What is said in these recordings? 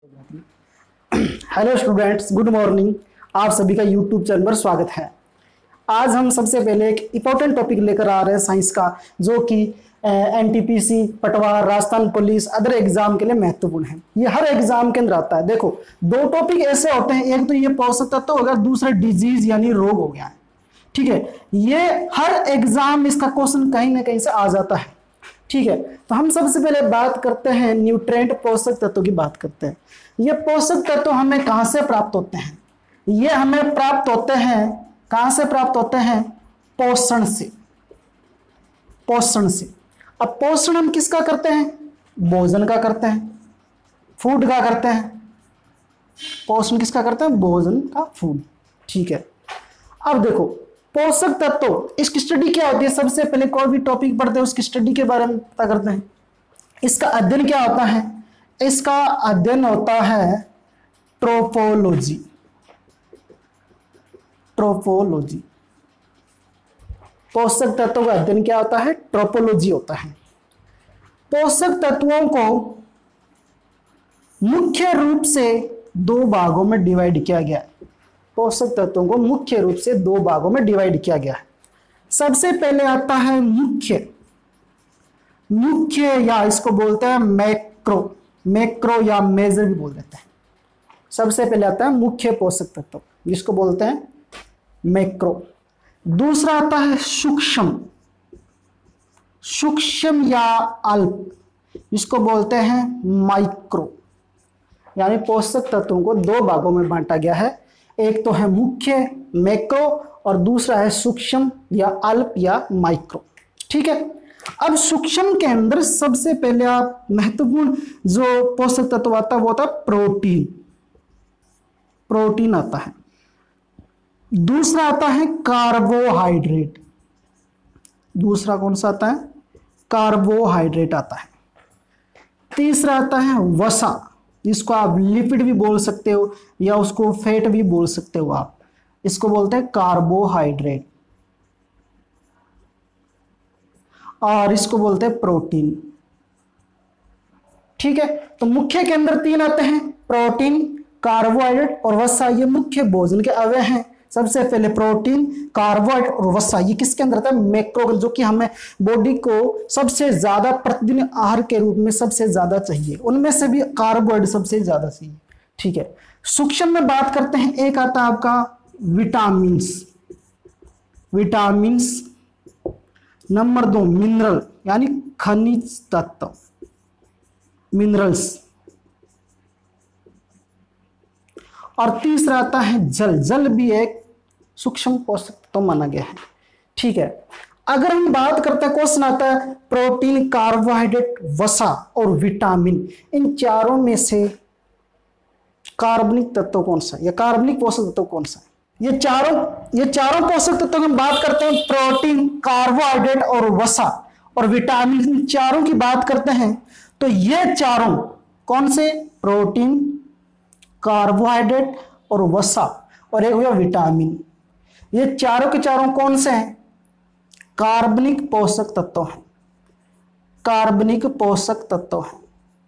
Hello students, good morning. आप सभी का यूट्यूब चैनल पर स्वागत है। आज हम सबसे पहले एक इम्पोर्टेंट टॉपिक लेकर आ रहे हैं साइंस का, जो कि एनटीपीसी, पटवार, राजस्थान पुलिस, अदर एग्जाम के लिए महत्वपूर्ण है। ये हर एग्जाम के अंदर आता है। देखो, दो टॉपिक ऐसे होते हैं, एक तो ये पोषक तत्व हो गया, दूसरा डिजीज यानी रोग हो गया है। ठीक है, ये हर एग्जाम इसका क्वेश्चन कहीं ना कहीं से आ जाता है। ठीक है, तो हम सबसे पहले बात करते हैं न्यूट्रिएंट, पोषक तत्व की बात करते हैं। ये पोषक तत्व हमें कहां से प्राप्त होते हैं? ये हमें प्राप्त होते हैं, कहां से प्राप्त होते हैं? पोषण से। पोषण से। अब पोषण हम किसका करते हैं? भोजन का करते हैं, फूड का करते हैं। पोषण किसका करते हैं? भोजन का, फूड। ठीक है, अब देखो पोषक तत्व, इसकी स्टडी क्या होती है? सबसे पहले कोई भी टॉपिक पढ़ते हैं उसकी स्टडी के बारे में पता करते हैं। इसका अध्ययन क्या होता है? इसका अध्ययन होता है ट्रोपोलॉजी। ट्रोपोलॉजी। पोषक तत्वों का अध्ययन क्या होता है? ट्रोपोलॉजी होता है। पोषक तत्वों को मुख्य रूप से दो भागों में डिवाइड किया गया है। पोषक तत्वों को मुख्य रूप से दो भागों में डिवाइड किया गया है। सबसे पहले आता है मुख्य। मुख्य या इसको बोलते हैं मैक्रो। मैक्रो या मेजर भी बोल देते हैं। सबसे पहले आता है मुख्य पोषक तत्व, जिसको बोलते हैं मैक्रो। दूसरा आता है सूक्ष्म। सूक्ष्म या अल्प, जिसको बोलते हैं माइक्रो। यानी पोषक तत्वों को दो भागों में बांटा गया है। एक तो है मुख्य मैक्रो और दूसरा है सूक्ष्म या अल्प या माइक्रो। ठीक है, अब सूक्ष्म के अंदर सबसे पहले आप महत्वपूर्ण जो पोषक तत्व आता है वो आता है प्रोटीन। प्रोटीन आता है। दूसरा आता है कार्बोहाइड्रेट। दूसरा कौन सा आता है? कार्बोहाइड्रेट आता है। तीसरा आता है वसा, जिसको आप लिपिड भी बोल सकते हो या उसको फैट भी बोल सकते हो आप। इसको बोलते हैं कार्बोहाइड्रेट और इसको बोलते हैं प्रोटीन। ठीक है, तो मुख्य के अंदर तीन आते हैं, प्रोटीन, कार्बोहाइड्रेट और वसा। ये मुख्य भोजन के अवयव हैं। सबसे पहले प्रोटीन, कार्बोहाइड्रेट और वसा, ये किसके अंदर आता है? मैक्रो, जो कि हमें बॉडी को सबसे ज्यादा प्रतिदिन आहार के रूप में सबसे ज्यादा चाहिए। उनमें से भी कार्बोहाइड्रेट सबसे ज्यादा चाहिए। ठीक है, सूक्ष्म में बात करते हैं। एक आता है आपका विटामिन्स। विटामिन्स। नंबर 2 मिनरल, यानी खनिज तत्व, मिनरल्स। और तीसरा आता है जल। जल भी एक सूक्ष्म पोषक तत्व माना गया है। ठीक है, अगर हम बात करते हैं, क्वेश्चन आता है प्रोटीन, कार्बोहाइड्रेट, वसा और विटामिन, इन चारों में से कार्बनिक तत्व कौन सा है या कार्बनिक पोषक तत्व कौन सा है? ये चारों पोषक तत्वों की हम बात करते हैं, प्रोटीन, कार्बोहाइड्रेट और वसा और विटामिन, इन चारों की बात करते हैं। तो ये चारों कौन से? प्रोटीन, कार्बोहाइड्रेट और वसा और एक हो गया विटामिन। ये चारों के चारों कौन से हैं? कार्बनिक पोषक तत्व हैं। कार्बनिक पोषक तत्व हैं,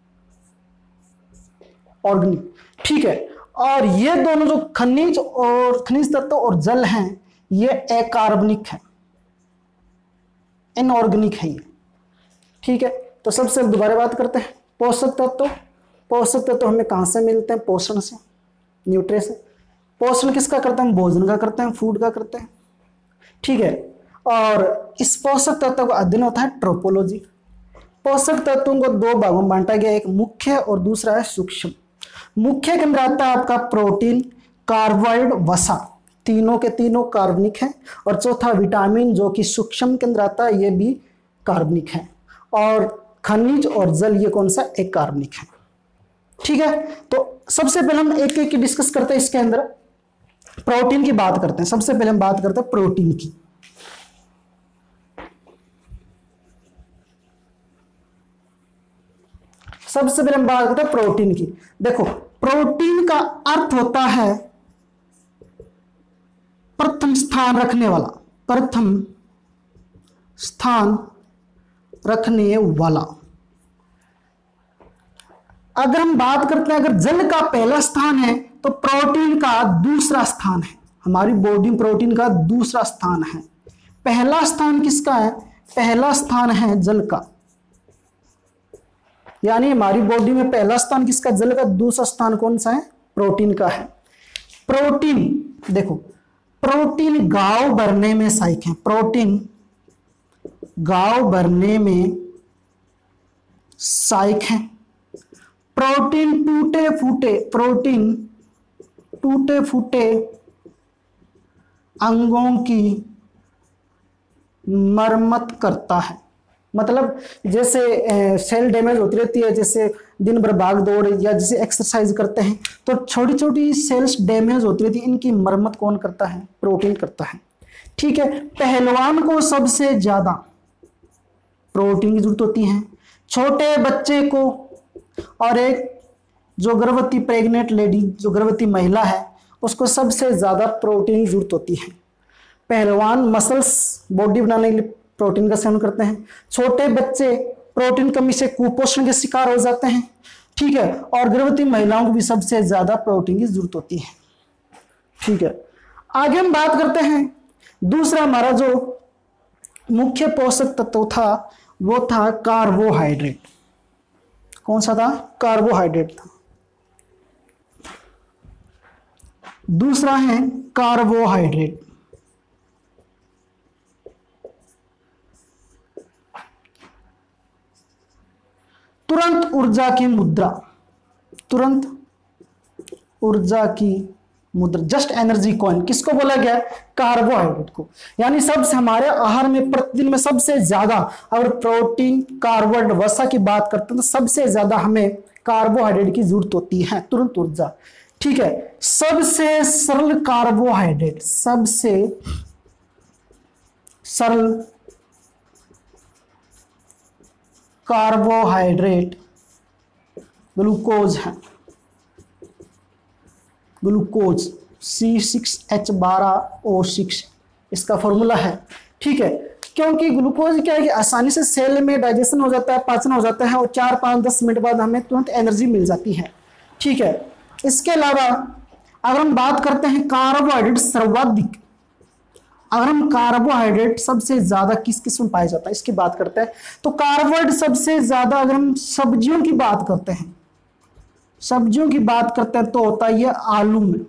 ऑर्गेनिक। ठीक है, और ये दोनों जो खनिज तत्व और जल हैं, ये अकार्बनिक है, इनऑर्गेनिक है ये। ठीक है, तो सबसे दोबारा बात करते हैं पोषक तत्व। पोषक तत्व हमें कहां से मिलते हैं? पोषण से, न्यूट्रिएंट से। पोषण किसका करते हैं? भोजन का करते हैं, फूड का करते हैं। ठीक है, और इस पोषक तत्व का अध्ययन होता है ट्रोपोलॉजी। पोषक तत्वों को दो भागों में बांटा गया, एक मुख्य और दूसरा है सूक्ष्म। मुख्य के अंदर आता है आपका प्रोटीन, कार्बोहाइड्रेट, वसा, तीनों के तीनों कार्बनिक हैं। और चौथा विटामिन, जो कि सूक्ष्म के अंदर आता है, ये भी कार्बनिक है। और खनिज और जल, ये कौन सा? एक कार्बनिक है। ठीक है, तो सबसे पहले हम एक एक की डिस्कस करते हैं। इसके अंदर प्रोटीन की बात करते हैं। सबसे पहले हम बात करते हैं प्रोटीन की। सबसे पहले हम बात करते हैं प्रोटीन की। देखो, प्रोटीन का अर्थ होता है प्रथम स्थान रखने वाला। प्रथम स्थान रखने वाला। अगर हम बात करते हैं, अगर जल का पहला स्थान है तो प्रोटीन का दूसरा स्थान है। हमारी बॉडी में प्रोटीन का दूसरा स्थान है। पहला स्थान किसका है? पहला स्थान है जल का। यानी हमारी बॉडी में पहला स्थान किसका? जल का। दूसरा स्थान कौन सा है? प्रोटीन का है। प्रोटीन देखो, प्रोटीन घाव भरने में सहायक है। प्रोटीन घाव भरने में सहायक है। प्रोटीन टूटे फूटे अंगों की मरम्मत करता है। मतलब जैसे सेल डैमेज होती रहती है, जैसे दिन भर भाग दौड़ या जैसे एक्सरसाइज करते हैं तो छोटी छोटी सेल्स डैमेज होती रहती है, इनकी मरम्मत कौन करता है? प्रोटीन करता है। ठीक है। पहलवान को सबसे ज्यादा प्रोटीन की जरूरत होती है। छोटे बच्चे को और एक जो गर्भवती प्रेग्नेंट लेडी, जो गर्भवती महिला है, उसको सबसे ज्यादा प्रोटीन की जरूरत होती है। पहलवान मसल्स बॉडी बनाने के लिए प्रोटीन का सेवन करते हैं। छोटे बच्चे प्रोटीन कमी से कुपोषण के शिकार हो जाते हैं। ठीक है। और गर्भवती महिलाओं को भी सबसे ज्यादा प्रोटीन की जरूरत होती है। ठीक है। आगे हम बात करते हैं, दूसरा हमारा जो मुख्य पोषक तत्व था वो था कार्बोहाइड्रेट। कौन सा था? कार्बोहाइड्रेट था। दूसरा है कार्बोहाइड्रेट। तुरंत ऊर्जा की मुद्रा, तुरंत ऊर्जा की मुद्रा, जस्ट एनर्जी कॉइन, किसको बोला गया? कार्बोहाइड्रेट को। यानी सबसे हमारे आहार में प्रतिदिन में सबसे ज्यादा, अगर प्रोटीन, कार्बोहाइड्रेट, वसा की बात करते हैं तो सबसे ज्यादा हमें कार्बोहाइड्रेट की जरूरत होती है, तुरंत ऊर्जा। ठीक है। सबसे सरल कार्बोहाइड्रेट, सबसे सरल कार्बोहाइड्रेट ग्लूकोज है। ग्लूकोज C6H12O6 इसका फॉर्मूला है। ठीक है। क्योंकि ग्लूकोज क्या है कि आसानी से सेल में डाइजेशन हो जाता है, पाचन हो जाता है और 4-5-10 मिनट बाद हमें तुरंत एनर्जी मिल जाती है। ठीक है। इसके अलावा अगर हम बात करते हैं कार्बोहाइड्रेट सर्वाधिक, अगर हम कार्बोहाइड्रेट सबसे ज्यादा किस किस में पाया जाता है इसकी बात करते हैं तो कार्बोहाइड्रेट सबसे ज्यादा अगर हम सब्जियों की बात करते हैं, सब्जियों की बात करते हैं तो होता है ये आलू में।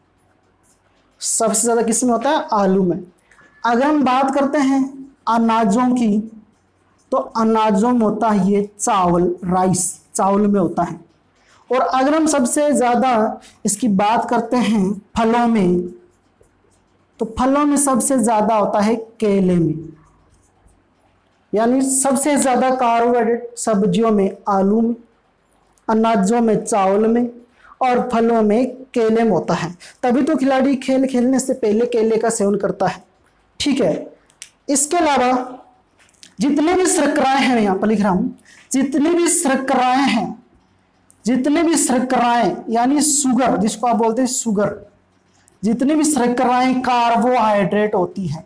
सबसे ज्यादा किस में होता है? आलू में। अगर हम बात करते हैं अनाजों की तो अनाजों में होता है ये चावल, राइस, चावल में होता है। और अगर हम सबसे ज्यादा इसकी बात करते हैं फलों में तो फलों में सबसे ज्यादा होता है केले में। यानी सबसे ज्यादा कार्बोहाइड्रेट सब्जियों में आलू में, अनाजों में चावल में और फलों में केले में होता है। तभी तो खिलाड़ी खेल खेलने से पहले केले का सेवन करता है। ठीक है। इसके अलावा जितने भी शर्कराएं हैं, यहां पर लिख रहा हूं, जितने भी शर्कराएं हैं, जितने भी शर्कराएं यानी शुगर, जिसको आप बोलते हैं शुगर, जितनी भी शर्कराएं कार्बोहाइड्रेट होती हैं,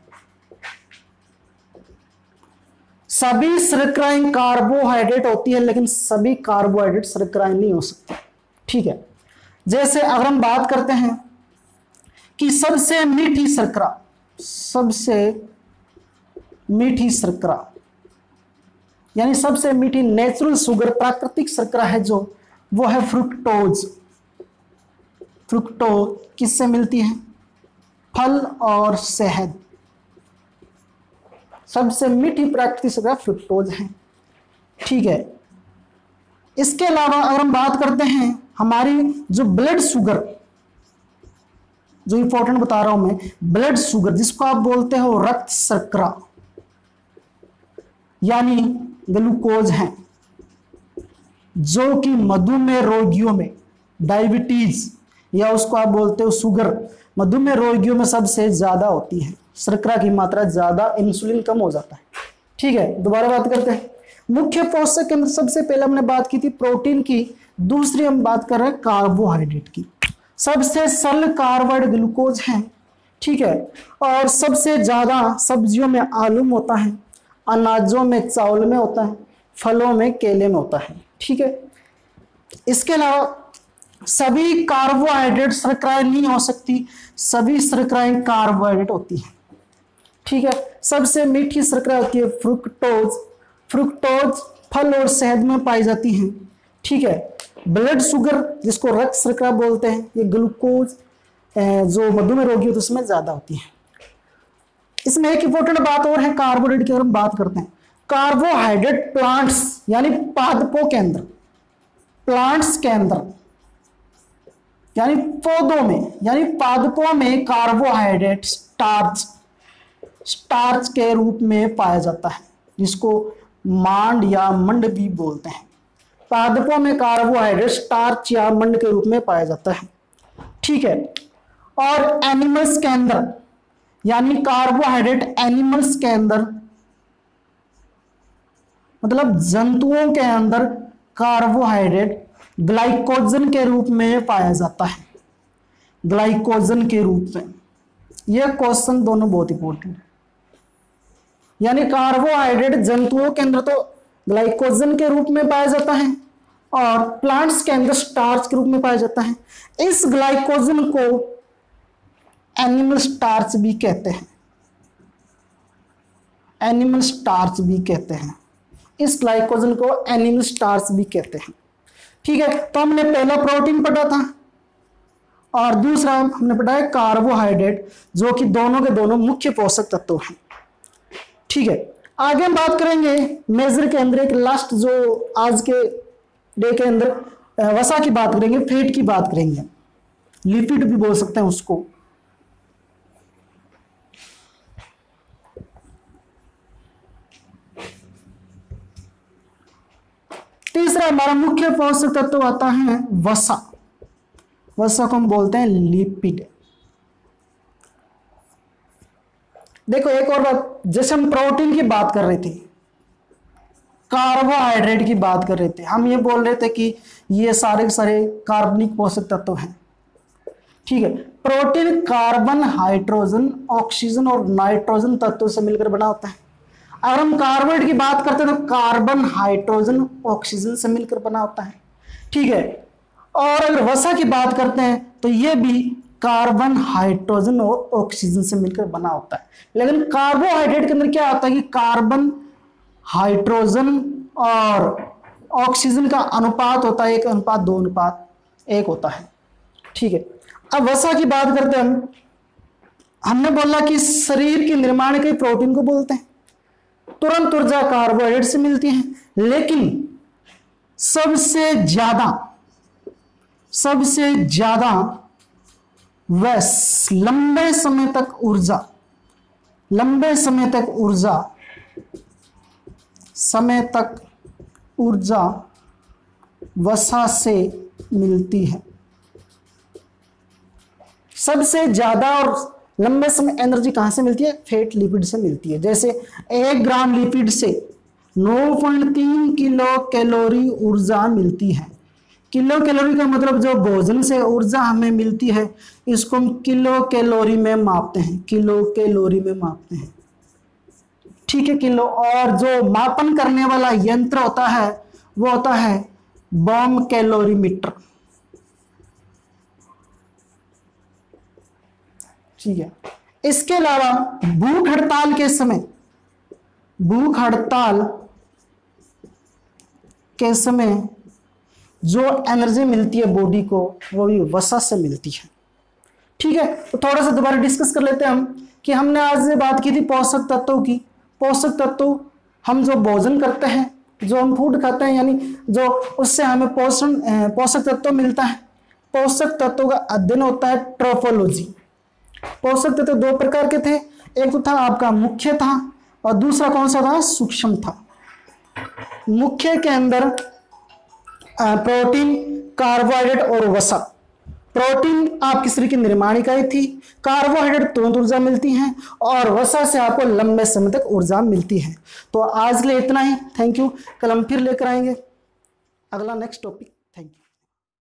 सभी शर्कराएं कार्बोहाइड्रेट होती है, लेकिन सभी कार्बोहाइड्रेट शर्कराएं नहीं हो सकती। ठीक है। जैसे अगर हम बात करते हैं कि सबसे मीठी शर्करा, सबसे मीठी शर्करा यानी सबसे मीठी नेचुरल शुगर, प्राकृतिक शर्करा है जो, वो है फ्रुक्टोज। फ्रुक्टोज किससे मिलती है? फल और शहद। सबसे मीठी प्राकृतिक शर्करा फ्रुक्टोज है। ठीक है। इसके अलावा अगर हम बात करते हैं हमारी जो ब्लड शुगर, जो इंपॉर्टेंट बता रहा हूं मैं, ब्लड शुगर जिसको आप बोलते हो रक्त शर्करा यानी ग्लूकोज है, जो कि मधुमेह रोगियों में, डायबिटीज या उसको आप बोलते हो शुगर, मधुमेह रोगियों में सबसे ज्यादा होती है। शर्करा की मात्रा ज्यादा, इंसुलिन कम हो जाता है। ठीक है। दोबारा बात करते हैं मुख्य पोषक के अंदर। सबसे पहले हमने बात की थी प्रोटीन की, दूसरी हम बात कर रहे हैं कार्बोहाइड्रेट की। सबसे सरल कार्बोहाइड्रेट ग्लूकोज है। ठीक है। और सबसे ज्यादा सब्जियों में आलू में होता है, अनाजों में चावल में होता है, फलों में केले में होता है। ठीक है। इसके अलावा सभी कार्बोहाइड्रेट शर्कराएं नहीं हो सकती, सभी शर्कराएं कार्बोहाइड्रेट होती हैं। ठीक है, सबसे मीठी शर्करा होती है फ्रुक्टोज। फ्रुक्टोज फल और शहद में पाई जाती हैं। ठीक है, ब्लड शुगर जिसको रक्त शर्करा बोलते हैं, ये ग्लूकोज जो मधुमेह रोगी होते हैं उसमें ज्यादा होती है। इसमें एक इंपॉर्टेंट बात और है कार्बोहाइड्रेट की, अगर हम बात करते हैं कार्बोहाइड्रेट प्लांट्स यानी पादपों के अंदर, प्लांट्स के अंदर यानी पौधों में यानी पादपों में कार्बोहाइड्रेट स्टार्च के रूप में पाया जाता है, जिसको मांड या मंड भी बोलते हैं। पादपों में कार्बोहाइड्रेट स्टार्च या मंड के रूप में पाया जाता है। ठीक है, और एनिमल्स के अंदर यानी कार्बोहाइड्रेट एनिमल्स के अंदर मतलब जंतुओं के अंदर कार्बोहाइड्रेट ग्लाइकोजन के रूप में पाया जाता है, ग्लाइकोजन के रूप में। यह क्वेश्चन दोनों बहुत इंपॉर्टेंट है। यानी कार्बोहाइड्रेट जंतुओं के अंदर तो ग्लाइकोजन के रूप में पाया जाता है और प्लांट्स के अंदर स्टार्च के रूप में पाया जाता है। इस ग्लाइकोजन को एनिमल स्टार्च भी कहते हैं, एनिमल स्टार्च भी कहते हैं। इस ग्लाइकोजन को एनिमल स्टार्च भी कहते हैं। ठीक है, तो हमने पहला प्रोटीन पढ़ा था और दूसरा हमने पढ़ा है कार्बोहाइड्रेट, जो कि दोनों के दोनों मुख्य पोषक तत्व हैं। ठीक है, आगे हम बात करेंगे मेजर के अंदर एक लास्ट जो आज के डे के अंदर वसा की बात करेंगे, फैट की बात करेंगे, लिपिड भी बोल सकते हैं उसको। तीसरा हमारा मुख्य पोषक तत्व आता है वसा। वसा को हम बोलते हैं लिपिड। देखो एक और बात, जैसे हम प्रोटीन की बात कर रहे थे, कार्बोहाइड्रेट की बात कर रहे थे, हम ये बोल रहे थे कि ये सारे के सारे कार्बनिक पोषक तत्व हैं। ठीक है, प्रोटीन कार्बन, हाइड्रोजन, ऑक्सीजन और नाइट्रोजन तत्वों से मिलकर बना होता है। अगर हम कार्बोहाइड्रेट की बात करते हैं तो कार्बन, हाइड्रोजन, ऑक्सीजन से मिलकर बना होता है। ठीक है, और अगर वसा की बात करते हैं तो यह भी कार्बन, हाइड्रोजन और ऑक्सीजन से मिलकर बना होता है। लेकिन कार्बोहाइड्रेट के अंदर क्या होता है कि कार्बन, हाइड्रोजन और ऑक्सीजन का अनुपात होता है 1:2:1 होता है। ठीक है, अब वसा की बात करते हैं हमने बोला कि शरीर के निर्माण के प्रोटीन को बोलते हैं। तुरंत ऊर्जा कार्बोहाइड्रेट से मिलती है, लेकिन सबसे ज्यादा वह लंबे समय तक ऊर्जा वसा से मिलती है। सबसे ज्यादा और लंबे समय एनर्जी कहां से मिलती है? फैट लिपिड से मिलती है। जैसे 1 ग्राम लिपिड से 9.3 किलो कैलोरी ऊर्जा मिलती है। किलो कैलोरी का मतलब जो भोजन से ऊर्जा हमें मिलती है, इसको हम किलो कैलोरी में मापते हैं, किलो कैलोरी में मापते हैं। ठीक है, किलो। और जो मापन करने वाला यंत्र होता है वो होता है बॉम कैलोरीमीटर। ठीक है, इसके अलावा भूख हड़ताल के समय जो एनर्जी मिलती है बॉडी को, वो भी वसा से मिलती है। ठीक है, तो थोड़ा सा दोबारा डिस्कस कर लेते हैं हम कि हमने आज से बात की थी पोषक तत्वों की। पोषक तत्व हम जो भोजन करते हैं, जो हम फूड खाते हैं, यानी जो उससे हमें पोषक तत्व मिलता है। पोषक तत्वों का अध्ययन होता है ट्रोपोलॉजी। पोषक तत्व 2 प्रकार के थे, एक तो था आपका मुख्य था और दूसरा कौन सा था? सूक्ष्म था। मुख्य के अंदर प्रोटीन, कार्बोहाइड्रेट और वसा। प्रोटीन आपके शरीर की निर्माण इकाई थी, कार्बोहाइड्रेट तुरंत ऊर्जा मिलती है और वसा से आपको लंबे समय तक ऊर्जा मिलती है। तो आज के लिए इतना ही। Thank you. कल हम फिर लेकर आएंगे अगला नेक्स्ट टॉपिक।